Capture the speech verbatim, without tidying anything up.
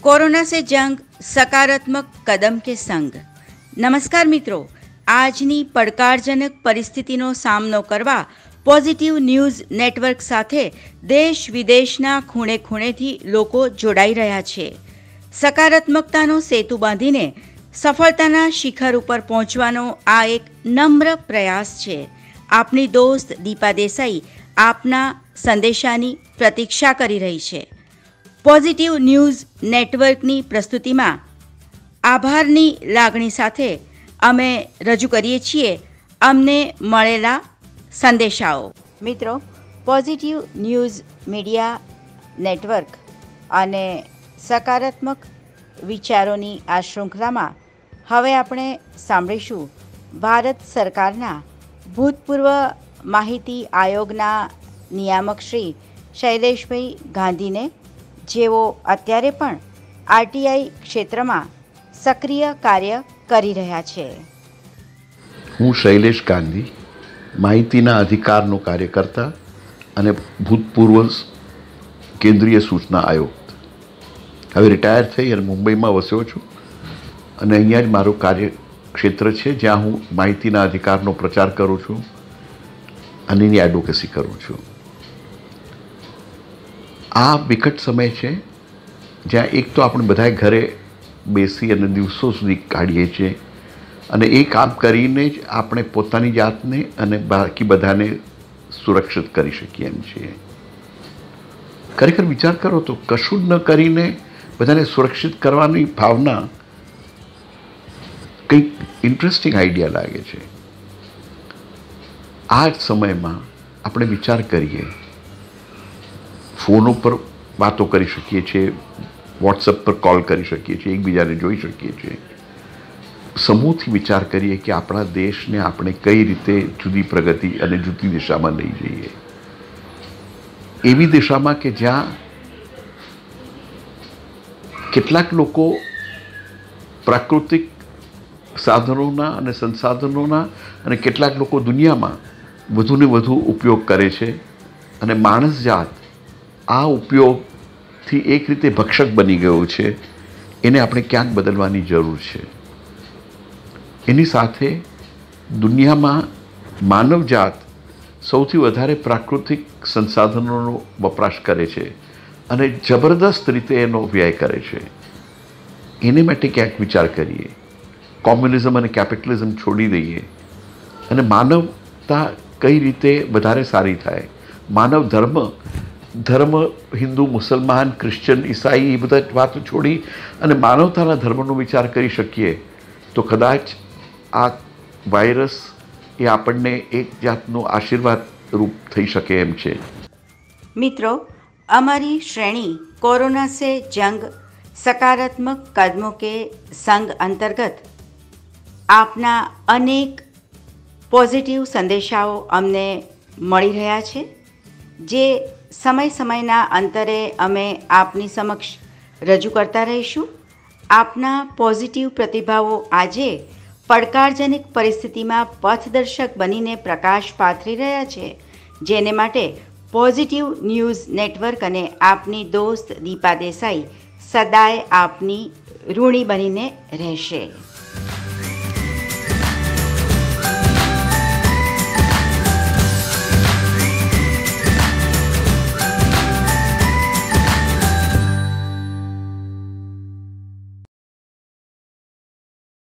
Corona से जंग, सकारात्मक कदम के संग। नमस्कार मित्रों, આજની પડકારજનક પરિસ્થિતિનો સામનો કરવા પોઝિટિવ ન્યૂઝ નેટવર્ક સાથે દેશ વિદેશના ખૂણે ખૂણેથી લોકો જોડાઈ રહ્યા છે. સકારાત્મકતાનો સેતુ બાંધીને સફળતાના શિખર ઉપર પહોંચવાનો આ એક નમ્ર પ્રયાસ છે. આપની દોસ્ત દીપા દેસાઈ આપના સંદેશાની પ્રતીક્ષા કરી રહી છે. પોઝિટિવ ન્યૂઝ નેટવર્કની પ્રસ્તુતિમાં આભારની લાગણી સાથે અમે રજૂ કરીએ છીએ અમને મળેલા સંદેશાઓ. મિત્રો, પોઝિટિવ ન્યૂઝ મીડિયા નેટવર્ક અને સકારાત્મક વિચારોની આ શૃંખલામાં હવે આપણે સાંભળીશું ભારત સરકારના ભૂતપૂર્વ માહિતી આયોગના નિયામક શ્રી શૈલેષભાઈ ગાંધીને, જેઓ અત્યારે પણ આરટીઆઈ ક્ષેત્રમાં સક્રિય કાર્ય કરી રહ્યા છે. હું શૈલેષ ગાંધી, માહિતીના અધિકારનો કાર્યકર્તા અને ભૂતપૂર્વ કેન્દ્રીય સૂચના આયોગ. હવે રિટાયર થઈ અને મુંબઈમાં વસ્યો છું અને અહીંયા જ મારું કાર્યક્ષેત્ર છે, જ્યાં હું માહિતીના અધિકારનો પ્રચાર કરું છું અને એની એડવોકેસી કરું છું. આ વિકટ સમય છે જ્યાં એક તો આપણે બધા ઘરે બેસી અને દિવસો સુધી કાઢીએ છીએ અને એ કામ કરીને જ આપણે પોતાની જાતને અને બાકી બધાને સુરક્ષિત કરી શકીએ એમ છીએ. ખરેખર વિચાર કરો તો કશું જ ન કરીને બધાને સુરક્ષિત કરવાની ભાવના કંઈક ઇન્ટરેસ્ટિંગ આઈડિયા લાગે છે. આ જ સમયમાં આપણે વિચાર કરીએ, ફોન ઉપર વાતો કરી શકીએ છીએ, વોટ્સઅપ પર કોલ કરી શકીએ છીએ, એકબીજાને જોઈ શકીએ છીએ. સમૂહથી વિચાર કરીએ કે આપણા દેશને આપણે કઈ રીતે જુદી પ્રગતિ અને જુદી દિશામાં લઈ જઈએ, એવી દિશામાં કે જ્યાં કેટલાક લોકો પ્રાકૃતિક સાધનોના અને સંસાધનોના અને કેટલાક લોકો દુનિયામાં વધુને વધુ ઉપયોગ કરે છે અને માણસ જાત આ ઉપયોગથી એક રીતે ભક્ષક બની ગયો છે. એને આપણે ક્યાંક બદલવાની જરૂર છે. એની સાથે દુનિયામાં માનવજાત સૌથી વધારે પ્રાકૃતિક સંસાધનોનો વપરાશ કરે છે અને જબરદસ્ત રીતે એનો વ્યય કરે છે. એને માટે ક્યાંક વિચાર કરીએ, કોમ્યુનિઝમ અને કેપિટલિઝમ છોડી દઈએ અને માનવતા કઈ રીતે વધારે સારી થાય. માનવ ધર્મ ધર્મ હિન્દુ, મુસલમાન, ક્રિશ્ચન, ઈસાઈ એ બધા વાતો છોડી અને માનવતાના ધર્મનો વિચાર કરી શકીએ તો કદાચ આ વાયરસ એ આપણને એક જાતનું આશીર્વાદ રૂપ થઈ શકે એમ છે. મિત્રો, અમારી શ્રેણી કોરોના સે જંગ, સકારાત્મક કદમો કે સંગ અંતર્ગત આપના અનેક પોઝિટિવ સંદેશાઓ અમને મળી રહ્યા છે, જે સમય સમયના અંતરે અમે આપની સમક્ષ રજૂ કરતા રહીશું. આપના પોઝિટિવ પ્રતિભાવો આજે પડકારજનક પરિસ્થિતિમાં પથદર્શક બનીને પ્રકાશ પાથરી રહ્યા છે, જેને માટે પોઝિટિવ ન્યૂઝ નેટવર્ક અને આપની દોસ્ત દીપા દેસાઈ સદાય આપની ઋણી બનીને રહેશે.